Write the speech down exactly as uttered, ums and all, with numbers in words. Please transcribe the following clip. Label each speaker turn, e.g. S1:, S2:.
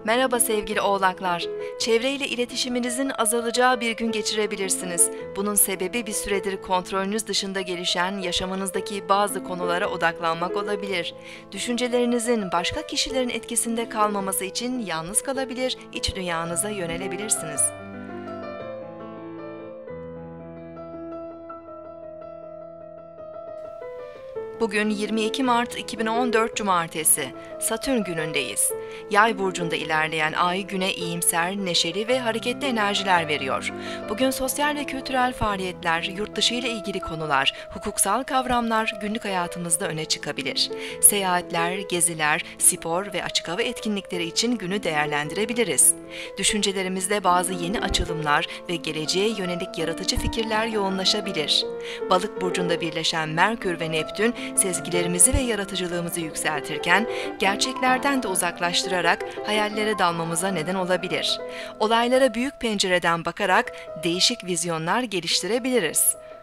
S1: Merhaba sevgili oğlaklar. Çevreyle iletişiminizin azalacağı bir gün geçirebilirsiniz. Bunun sebebi bir süredir kontrolünüz dışında gelişen yaşamınızdaki bazı konulara odaklanmak olabilir. Düşüncelerinizin başka kişilerin etkisinde kalmaması için yalnız kalabilir, iç dünyanıza yönelebilirsiniz. Bugün yirmi iki Mart iki bin on dört Cumartesi, Satürn günündeyiz. Yay burcunda ilerleyen ay güne iyimser, neşeli ve hareketli enerjiler veriyor. Bugün sosyal ve kültürel faaliyetler, yurt dışı ile ilgili konular, hukuksal kavramlar günlük hayatımızda öne çıkabilir. Seyahatler, geziler, spor ve açık hava etkinlikleri için günü değerlendirebiliriz. Düşüncelerimizde bazı yeni açılımlar ve geleceğe yönelik yaratıcı fikirler yoğunlaşabilir. Balık burcunda birleşen Merkür ve Neptün, sezgilerimizi ve yaratıcılığımızı yükseltirken, gerçeklerden de uzaklaştırarak hayallere dalmamıza neden olabilir. Olaylara büyük pencereden bakarak değişik vizyonlar geliştirebiliriz.